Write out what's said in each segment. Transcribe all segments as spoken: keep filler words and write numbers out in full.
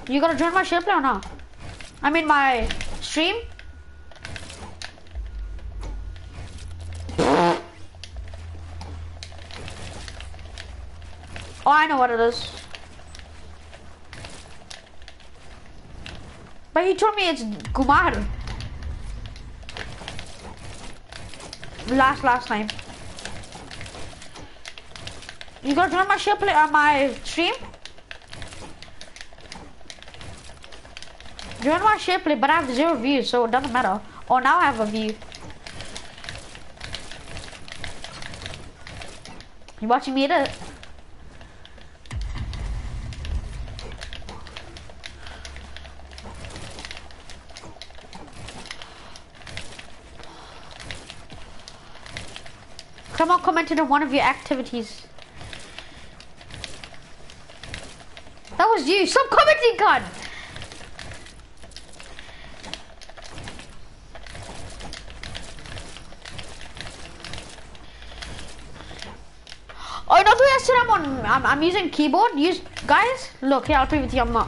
You gonna join my share play or not? I mean my stream? Oh, I know what it is. But he told me it's Kumar. Last, last time. You gonna join my share play on my stream? Join my share play, but I have zero views, so it doesn't matter. Oh, now I have a view. You watching me edit? Come on, commented on one of your activities. That was you. Stop commenting, God. Oh, don't do that shit. I'm on. I'm, I'm using keyboard. Use guys. Look here. I'll prove it to you. I'm not.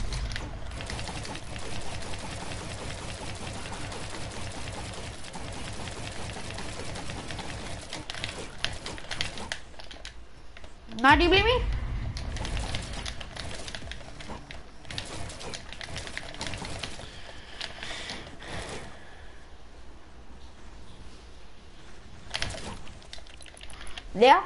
Now do you believe me? There.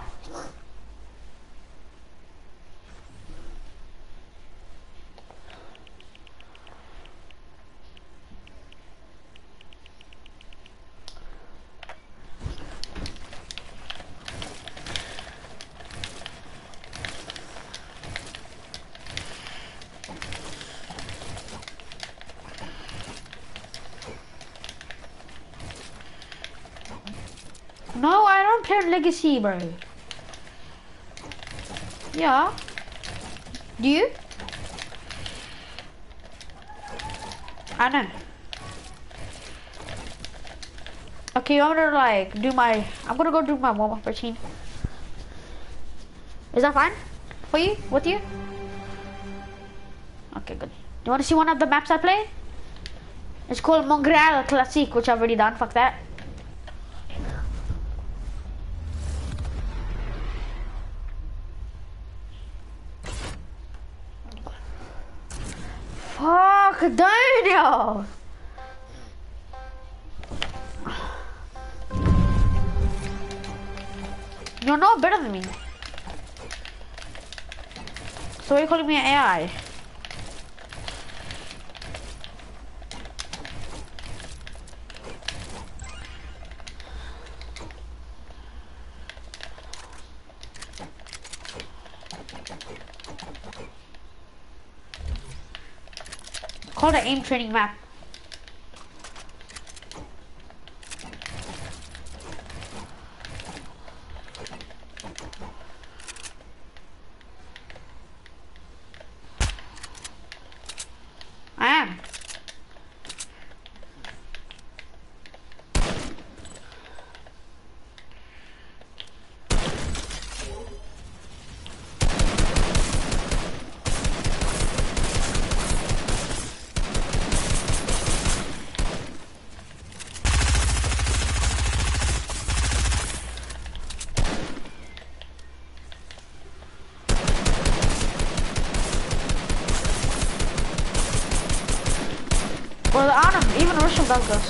No, I don't play Legacy, bro. Yeah. Do you? I know. Okay, I'm gonna like do my. I'm gonna go do my warm up routine. Is that fine for you? With you? Okay, good. You want to see one of the maps I play? It's called Montreal Classique, which I've already done. Fuck that. Fuck, Daniel! You're not better than me. So why are you calling me an A I? Call the aim training map. I am. Well, Adam, even Russian does this.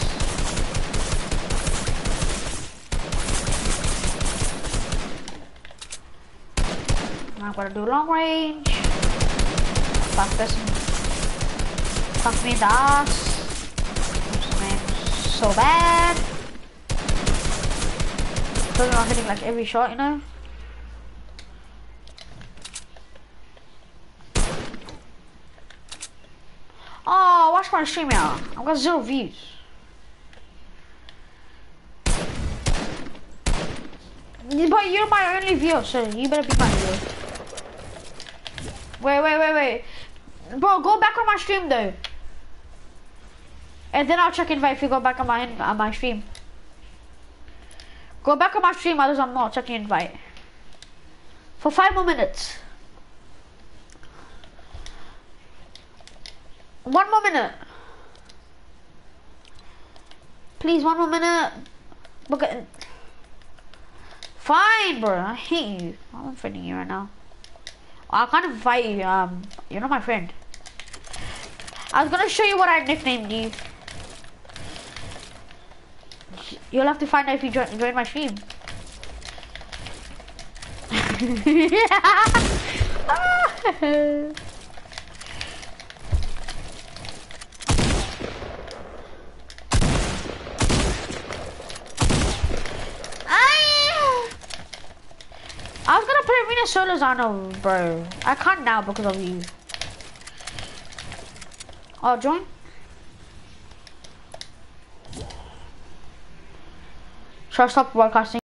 Now I'm gonna do long range. Fuck this. Fuck me in the ass. So bad. Doesn't not hitting like every shot, you know? Oh, watch my stream out. I've got zero views. But you're my only viewer, so you better be my viewer. Wait, wait, wait, wait. Bro, go back on my stream though. And then I'll check invite if you go back on my on my stream. Go back on my stream, otherwise I'm not checking invite. For five more minutes. One more minute. Please, one more minute. Look at. Fine, bro. I hate you. I'm fighting you right now. I can't invite you. Um, you're not my friend. I was gonna show you what I nicknamed you. You'll have to find out if you join, join my stream. I was gonna put Arena Solos on him, bro. I can't now because of you. Oh, join? Should I stop broadcasting?